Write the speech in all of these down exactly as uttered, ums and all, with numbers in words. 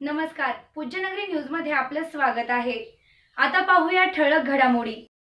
नमस्कार, पूज्यनगरी न्यूज मध्ये आपलं स्वागत आहे। आता पाहूया ठळक घडामोडी।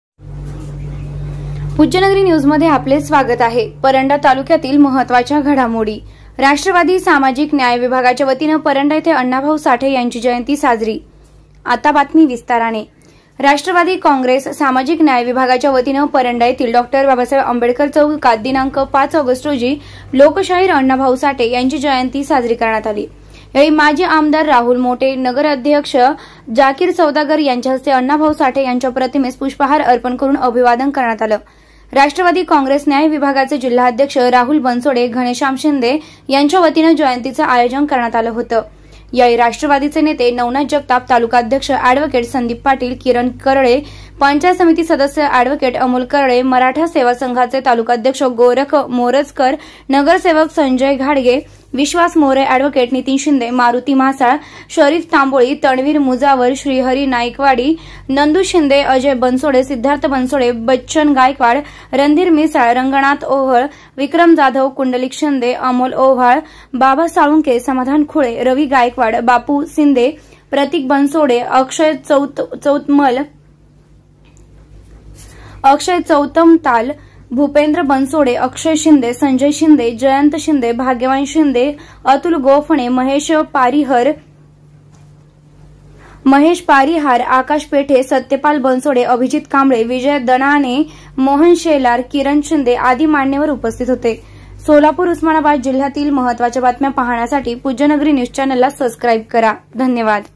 पूज्यनगरी न्यूज मध्ये आपले स्वागत आहे। परंडा तालुक्यातील महत्त्वाच्या घडामोडी। राष्ट्रवादी सामाजिक न्याय विभागाच्या वतीने परंडा येथे अण्णाभाऊ साठे यांची जयंती साजरी। आता बातमी विस्ताराने। राष्ट्रवादी काँग्रेस सामाजिक न्याय विभागाच्या वतीने परंडा येथील डॉक्टर बाबासाहेब आंबेडकर चौकात दिनांक पाच ऑगस्ट रोजी लोकशाहीर अण्णाभाऊ साठे यांची जयंती साजरी करण्यात आली। यावेळी माजी आमदार राहुल मोटे, नगर अध्यक्ष जाकीर सौदागर यांच्या हस्ते अण्णाभाऊ साठे यांच्या प्रतिमेस पुष्पहार अर्पण करून अभिवादन करण्यात आलं। राष्ट्रवादी काँग्रेस न्याय विभागाचे जिल्हाध्यक्ष राहुल बनसोडे, घनश्याम शिंदे यांच्या वतीने जयंतीचे आयोजन करण्यात आलं होतं। यावेळी राष्ट्रवादीचे नेते नवनाथ जगताप, तालुकाध्यक्ष अॅडव्होकेट संदीप पाटील, किरण करळे, पंचायत समिती सदस्य अॅडव्होकेट अमोल करळे, मराठा सेवा संघाचे तालुकाध्यक्ष गोरख मोरजकर, नगरसेवक संजय घाडगे, विश्वास मोरे, अॅडव्होकेट नितीन शिंदे, मारुती म्हासाळ, शरीफ तांबोळी, तणवीर मुजावर, श्रीहरी नाईकवाडी, नंदू शिंदे, अजय बनसोडे, सिद्धार्थ बनसोडे, बच्चन गायकवाड, रणधीर मिसाळ, रंगनाथ ओव्हाळ, विक्रम जाधव, कुंडलिक शिंदे, अमोल ओव्हाळ, बाबा साळुंके, समाधान खुळे, रवी गायकवाड, बापू शिंदे, प्रतीक बनसोडे, अक्षय चौत चौतमल अक्षय चौतमताल, भूपेंद्र बनसोडे, अक्षय शिंदे, संजय शिंदे, जयंत शिंदे, भाग्यवान शिंदे, अतुल गोफणे, महेश पारिहर महेश पारिहार, आकाश पेठे, सत्यपाल बनसोडे, अभिजित कांबळे, विजय दणाने, मोहन शेलार, किरण शिंदे आदी मान्यवर उपस्थित होते। सोलापूर, उस्मानाबाद जिल्ह्यातील महत्त्वाच्या बातम्या पाहण्यासाठी पूज्यनगरी न्यूज चॅनलला सबस्क्राईब करा। धन्यवाद।